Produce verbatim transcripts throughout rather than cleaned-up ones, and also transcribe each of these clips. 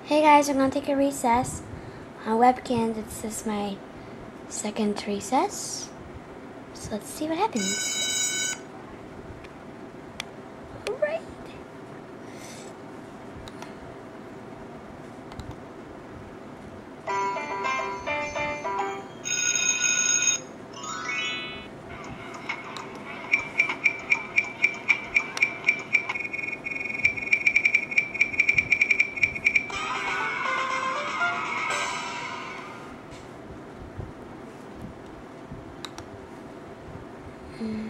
Hey guys, I'm gonna take a recess on webkinz. This is my second recess, so let's see what happens. All right. Hmm.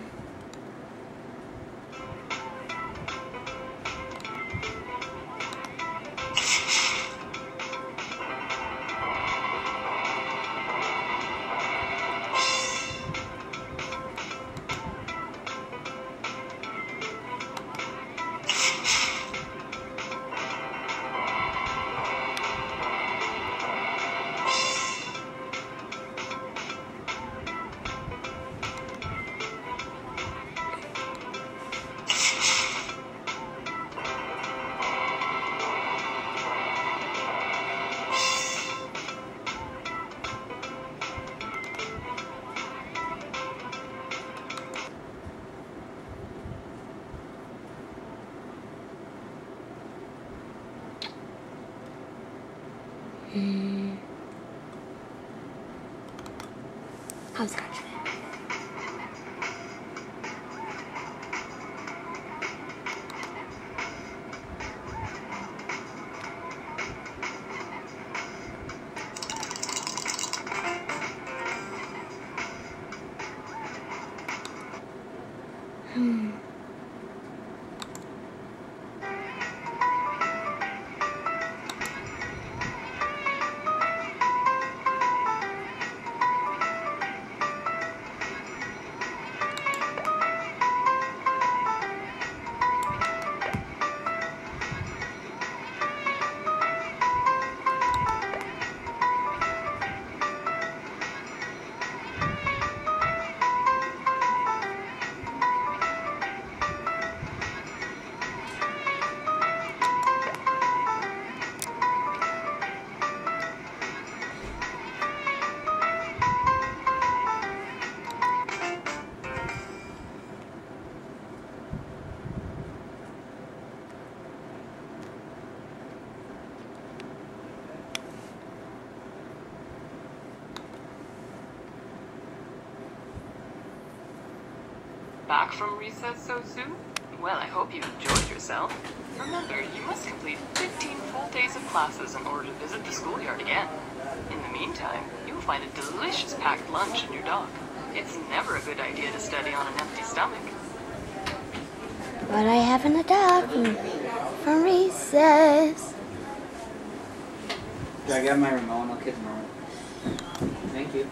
Hmm. I'll scratch that. Hmm. Back from recess so soon? Well, I hope you enjoyed yourself. Remember, you must complete fifteen full days of classes in order to visit the schoolyard again. In the meantime, you will find a delicious packed lunch in your dock. It's never a good idea to study on an empty stomach. What I have in the dock from, from recess. Do I get my remote? I'll get the remote. Thank you.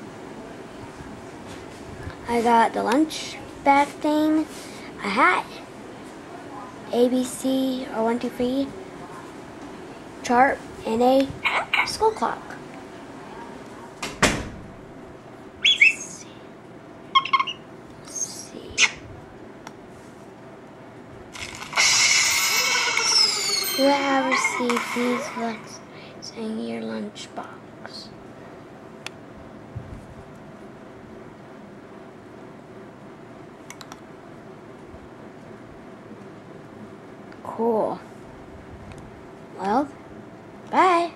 I got the lunch bag thing, a hat, A B C or one two three chart, and a school clock. Let's see. Let's see. You have received these books in your lunch box. Cool. Well, bye.